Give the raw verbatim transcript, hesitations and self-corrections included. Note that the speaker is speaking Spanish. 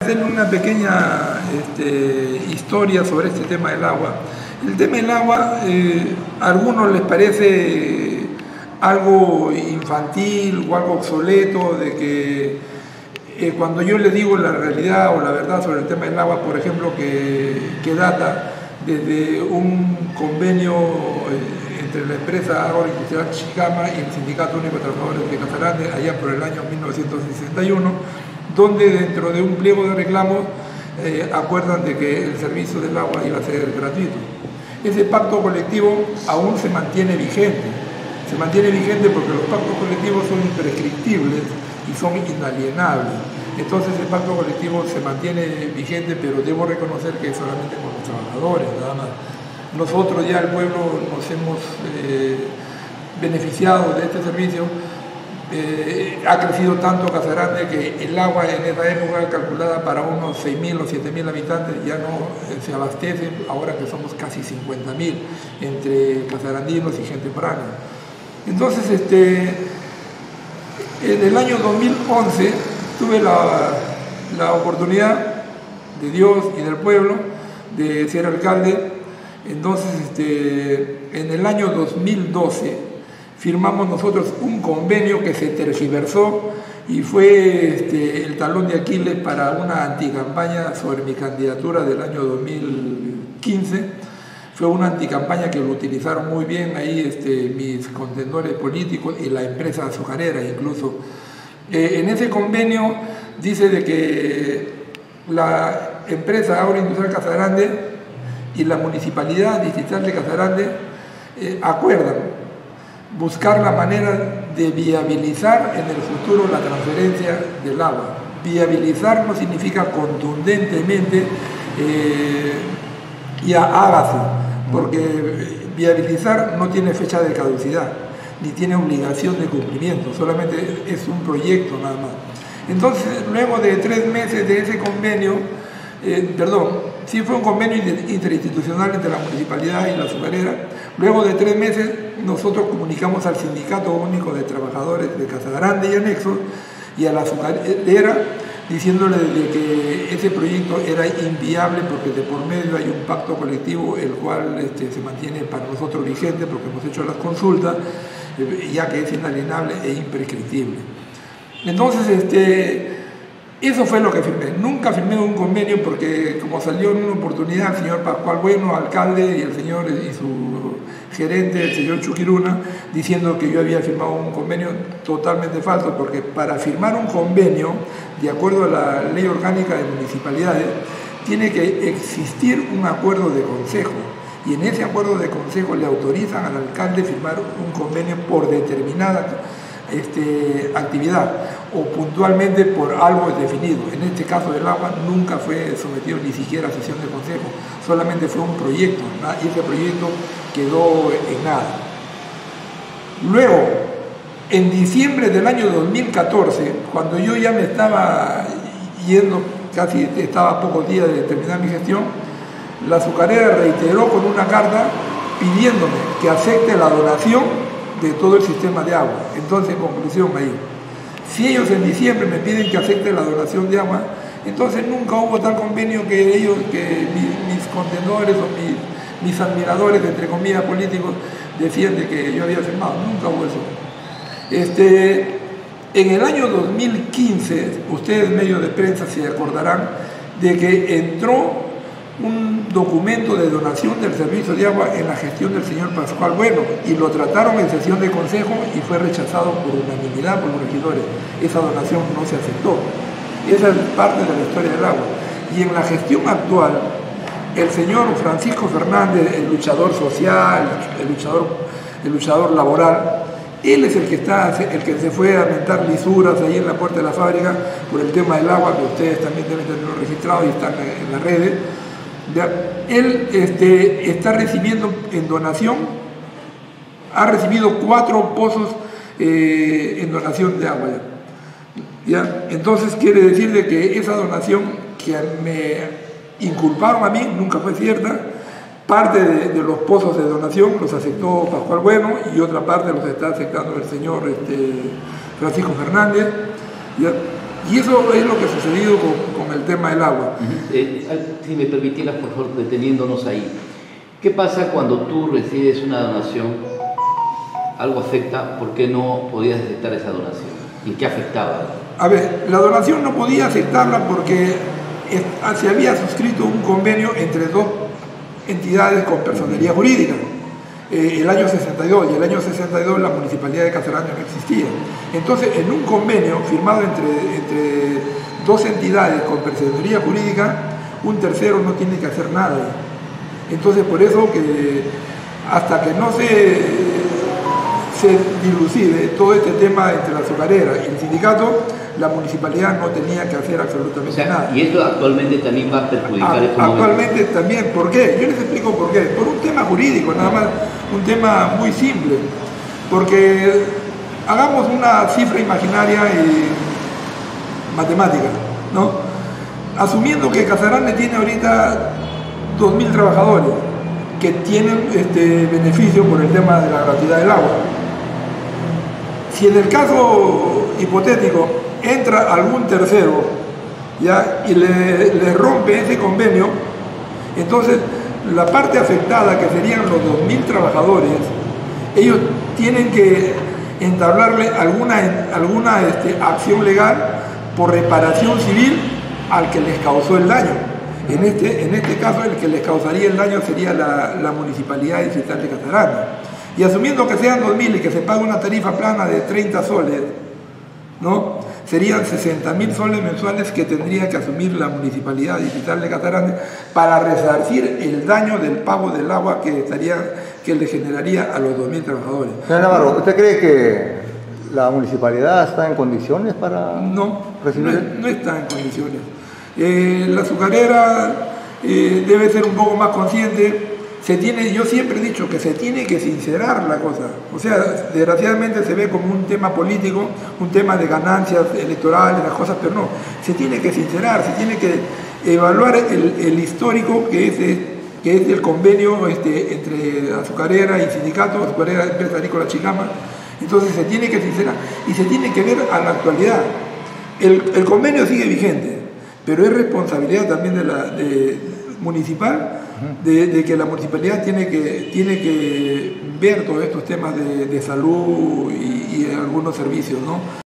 Hacer una pequeña este, historia sobre este tema del agua. El tema del agua, eh, a algunos les parece algo infantil o algo obsoleto, de que eh, cuando yo les digo la realidad o la verdad sobre el tema del agua, por ejemplo, que, que data desde un convenio eh, entre la empresa agroindustrial Chicama y el Sindicato Único de Trabajadores de Casarande, allá por el año mil novecientos sesenta y uno, donde dentro de un pliego de reclamos eh, acuerdan de que el servicio del agua iba a ser gratuito. Ese pacto colectivo aún se mantiene vigente, se mantiene vigente porque los pactos colectivos son imprescriptibles y son inalienables. Entonces el pacto colectivo se mantiene vigente, pero debo reconocer que es solamente con los trabajadores, nada más. Nosotros ya el pueblo nos hemos eh, beneficiado de este servicio. Eh, ha crecido tanto Casarande que el agua en esa época, calculada para unos seis mil o siete mil habitantes, ya no eh, se abastece, ahora que somos casi cincuenta mil entre casarandinos y gente foránea. Entonces, este, en el año dos mil once tuve la, la oportunidad de Dios y del pueblo de ser alcalde. Entonces, este, en el año dos mil doce firmamos nosotros un convenio que se tergiversó y fue este, el talón de Aquiles para una anticampaña sobre mi candidatura del año dos mil quince. Fue una anticampaña que lo utilizaron muy bien ahí este, mis contendores políticos y la empresa azucarera incluso. Eh, en ese convenio dice de que la empresa agroindustrial Casarande y la municipalidad distrital de Casarande eh, acuerdan buscar la manera de viabilizar en el futuro la transferencia del agua. Viabilizar no significa contundentemente eh, ya hágase, porque viabilizar no tiene fecha de caducidad, ni tiene obligación de cumplimiento, solamente es un proyecto nada más. Entonces, luego de tres meses de ese convenio, eh, perdón, sí fue un convenio interinstitucional entre la municipalidad y la azucarera. Luego de tres meses nosotros comunicamos al Sindicato Único de Trabajadores de Casarande y Anexos y a la azucarera diciéndole de que ese proyecto era inviable porque de por medio hay un pacto colectivo el cual este, se mantiene para nosotros vigente porque hemos hecho las consultas, eh, ya que es inalienable e imprescriptible. Entonces, este, eso fue lo que firmé. Nunca firmé un convenio porque como salió en una oportunidad el señor Pascual Bueno, alcalde, y el señor y su gerente, el señor Chuquiruna, diciendo que yo había firmado un convenio totalmente falso, porque para firmar un convenio, de acuerdo a la ley orgánica de municipalidades, tiene que existir un acuerdo de consejo, y en ese acuerdo de consejo le autorizan al alcalde firmar un convenio por determinada este, actividad o puntualmente por algo definido. En este caso del agua nunca fue sometido ni siquiera a sesión de consejo, solamente fue un proyecto, ¿verdad? Y ese proyecto quedó en nada. Luego, en diciembre del año dos mil catorce, cuando yo ya me estaba yendo, casi estaba a pocos días de terminar mi gestión, la azucarera reiteró con una carta pidiéndome que acepte la donación de todo el sistema de agua. Entonces, en conclusión, ahí, si ellos en diciembre me piden que acepte la donación de agua, entonces nunca hubo tal convenio que ellos, que mis, mis contendores o mis, mis admiradores, entre comillas, políticos, decían de que yo había firmado. Nunca hubo eso. Este, en el año dos mil quince, ustedes medios de prensa se acordarán de que entró un documento de donación del servicio de agua en la gestión del señor Pascual Bueno y lo trataron en sesión de consejo y fue rechazado por unanimidad por los regidores. Esa donación no se aceptó. Esa es parte de la historia del agua. Y en la gestión actual, el señor Francisco Fernández, el luchador social, el luchador, el luchador laboral, él es el que, está, el que se fue a mentar lisuras ahí en la puerta de la fábrica por el tema del agua, que ustedes también deben tenerlo registrado y están en las redes. Él este, está recibiendo en donación, ha recibido cuatro pozos eh, en donación de agua. ¿Ya? Entonces quiere decir de que esa donación que me inculparon a mí nunca fue cierta. Parte de, de los pozos de donación los aceptó Pascual Bueno y otra parte los está aceptando el señor este, Francisco Fernández. ¿Ya? Y eso es lo que ha sucedido con, con el tema del agua. Uh-huh. eh, si me permitieras, por favor, deteniéndonos ahí. ¿Qué pasa cuando tú recibes una donación? Algo afecta, ¿por qué no podías aceptar esa donación? ¿Y qué afectaba? A ver, la donación no podía aceptarla porque se había suscrito un convenio entre dos entidades con personería jurídica. Eh, el año sesenta y dos, y el año sesenta y dos la Municipalidad de Casarandá no existía. Entonces, en un convenio firmado entre, entre dos entidades con personería jurídica, un tercero no tiene que hacer nada. Entonces, por eso que hasta que no se, se dilucide todo este tema entre la azucarera y el sindicato, la municipalidad no tenía que hacer absolutamente o sea, nada. Y esto actualmente también va a perjudicar a, Actualmente momento. También, ¿por qué? Yo les explico por qué. Por un tema jurídico, nada más, un tema muy simple. Porque hagamos una cifra imaginaria y matemática, ¿no? Asumiendo que Casarandá tiene ahorita dos mil trabajadores que tienen este beneficio por el tema de la gratuidad del agua. Si en el caso hipotético entra algún tercero, ¿ya? Y le, le rompe ese convenio, entonces la parte afectada, que serían los dos mil trabajadores, ellos tienen que entablarle alguna, alguna este, acción legal por reparación civil al que les causó el daño. En este, en este caso, el que les causaría el daño sería la, la Municipalidad Distrital de Casarandá. Y asumiendo que sean dos mil y que se pague una tarifa plana de treinta soles, ¿no? Serían sesenta mil soles mensuales que tendría que asumir la Municipalidad Distrital de Casarandá para resarcir el daño del pago del agua que, estaría, que le generaría a los dos mil trabajadores. Señor Navarro, ¿usted cree que la Municipalidad está en condiciones para no, recibir? No, no está en condiciones. Eh, la azucarera eh, debe ser un poco más consciente. Se tiene, yo siempre he dicho que se tiene que sincerar la cosa. O sea, desgraciadamente se ve como un tema político, un tema de ganancias electorales, las cosas, pero no. Se tiene que sincerar, se tiene que evaluar el, el histórico que es, que es el convenio este, entre azucarera y sindicato, azucarera empresa agrícola Chicama. Entonces se tiene que sincerar y se tiene que ver a la actualidad. El, el convenio sigue vigente, pero es responsabilidad también de la de, municipal de, de que la municipalidad tiene que, tiene que ver todos estos temas de, de salud y, y algunos servicios, ¿no?